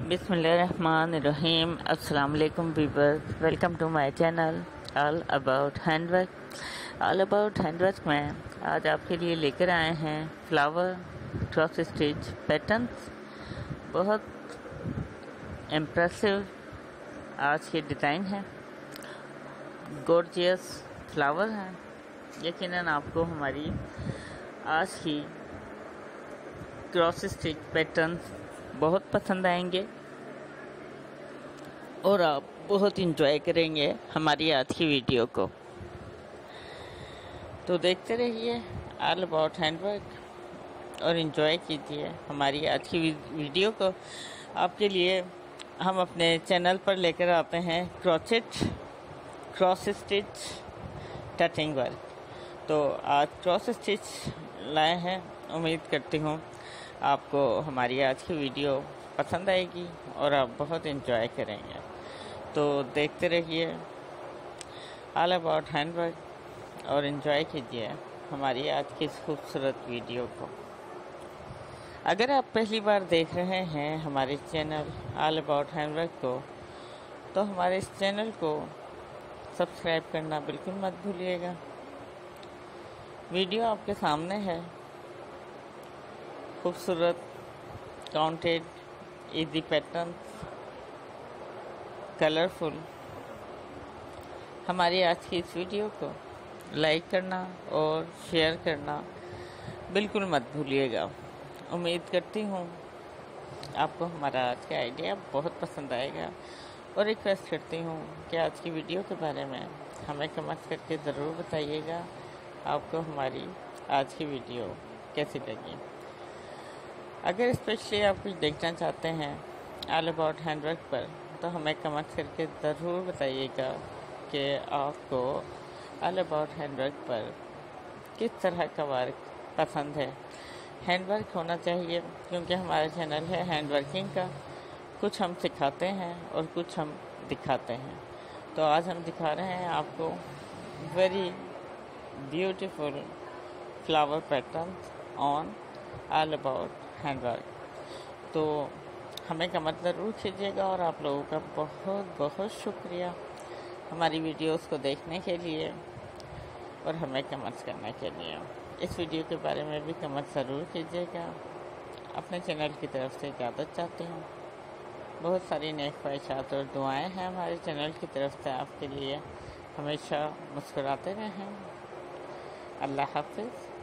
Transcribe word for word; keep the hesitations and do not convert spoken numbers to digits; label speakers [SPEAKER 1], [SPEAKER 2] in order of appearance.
[SPEAKER 1] बिस्मिल्लाहिर्रहमानिर्रहीम। अस्सलाम वालेकुम viewers, welcome to my channel all about handwork. All about handwork में आज आपके लिए लेकर आए हैं फ्लावर क्रॉस स्टिच पैटर्न्स। बहुत इम्प्रेसिव आज के डिज़ाइन है, गॉर्जियस फ्लावर हैं। यकीनन आपको हमारी आज की क्रॉस स्टिच पैटर्न्स बहुत पसंद आएंगे और आप बहुत इंजॉय करेंगे हमारी आज की वीडियो को। तो देखते रहिए ऑल अबाउट हैंडवर्क और इंजॉय कीजिए हमारी आज की वीडियो को। आपके लिए हम अपने चैनल पर लेकर आते हैं crochet cross stitch touching work. तो आज क्रॉस स्टिच लाए हैं। उम्मीद करती हूँ आपको हमारी आज की वीडियो पसंद आएगी और आप बहुत एंजॉय करेंगे। तो देखते रहिए ऑल अबाउट हैंडवर्क और एंजॉय कीजिए हमारी आज की इस खूबसूरत वीडियो को। अगर आप पहली बार देख रहे हैं हमारे चैनल ऑल अबाउट हैंडवर्क को, तो हमारे इस चैनल को सब्सक्राइब करना बिल्कुल मत भूलिएगा। वीडियो आपके सामने है, खूबसूरत काउंटेड इजी पैटर्न्स, कलरफुल। हमारी आज की इस वीडियो को लाइक करना और शेयर करना बिल्कुल मत भूलिएगा। उम्मीद करती हूँ आपको हमारा आज का आइडिया बहुत पसंद आएगा और रिक्वेस्ट करती हूँ कि आज की वीडियो के बारे में हमें कमेंट करके ज़रूर बताइएगा आपको हमारी आज की वीडियो कैसी लगी। अगर स्पेशली आप कुछ देखना चाहते हैं ऑल अबाउट हैंडवर्क पर, तो हमें कमेंट करके ज़रूर बताइएगा कि आपको ऑल अबाउट हैंडवर्क पर किस तरह का वर्क पसंद है। हैंडवर्क होना चाहिए क्योंकि हमारा चैनल है हैंडवर्किंग का। कुछ हम सिखाते हैं और कुछ हम दिखाते हैं। तो आज हम दिखा रहे हैं आपको very beautiful flower patterns on all about handwork. तो हमें कमेंट ज़रूर कीजिएगा और आप लोगों का बहुत बहुत शुक्रिया हमारी वीडियोस को देखने के लिए और हमें कमेंट्स करने के लिए। इस वीडियो के बारे में भी कमेंट ज़रूर कीजिएगा। अपने चैनल की तरफ से इजाज़त चाहती हूँ। बहुत सारी नेक ख्वाहिशात और दुआएं हैं हमारे चैनल की तरफ से आपके लिए। हमेशा मुस्कुराते रहें। अल्लाह हाफ़िज़।